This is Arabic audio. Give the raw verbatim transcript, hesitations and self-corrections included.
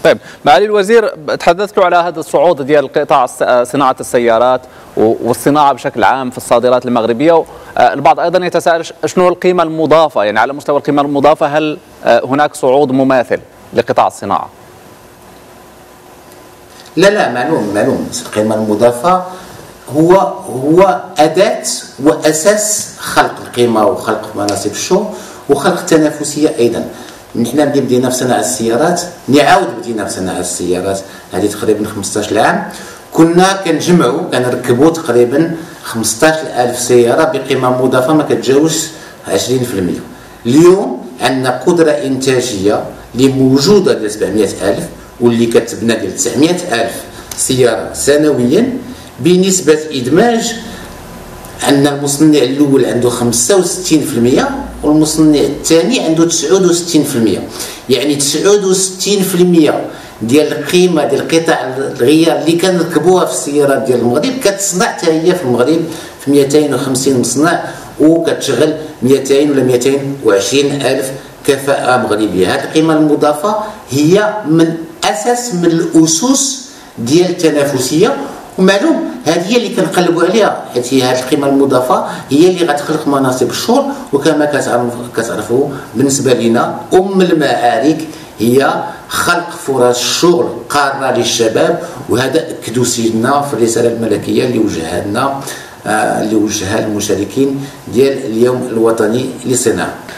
طيب معالي الوزير، تحدثتوا على هذا الصعود ديال قطاع صناعه السيارات والصناعه بشكل عام في الصادرات المغربيه. البعض ايضا يتساءل شنو القيمه المضافه، يعني على مستوى القيمه المضافه هل هناك صعود مماثل لقطاع الصناعه؟ لا لا معلوم معلوم القيمه المضافه هو هو اداه واساس خلق القيمه وخلق مناصب الشغل وخلق التنافسيه ايضا. نحن اللي بدينا في صناعه السيارات، نعاود بدينا في صناعه السيارات هذه تقريبا خمسطاش عام، كنا كنجمعوا كنركبوا تقريبا خمسطاش ألف سياره بقيمه مضافه ما كتجاوزش عشرين بالمئة. اليوم عندنا قدره انتاجيه اللي موجوده ديال سبعمئة ألف واللي كتبنى ديال تسعمئة ألف سياره سنويا بنسبه ادماج. عندنا المصنع الاول عنده خمسة وستين بالمئة والمصنع الثاني عنده تسعة وستين بالمئة، يعني تسعة وستين بالمئة ديال القيمه ديال قطع الغيار اللي كنركبوها في السيارات ديال المغرب كتصنع حتى هي في المغرب في مئتين وخمسين مصنع وكتشغل مئتين ولا مئتين وعشرين الف كفاءه مغربيه. هذه القيمه المضافه هي من اساس من الاسس ديال التنافسيه، ومعلوم هذه هي اللي كنقلبوا عليها، حيت هي هذه القيمه المضافه هي اللي غتخلق مناصب الشغل. وكما كتعرفوا بالنسبه لنا ام المعارك هي خلق فرص شغل قاره للشباب، وهذا اكدوا سيدنا في الرساله الملكيه اللي وجهها لنا اللي وجهها المشاركين ديال اليوم الوطني للصناعه.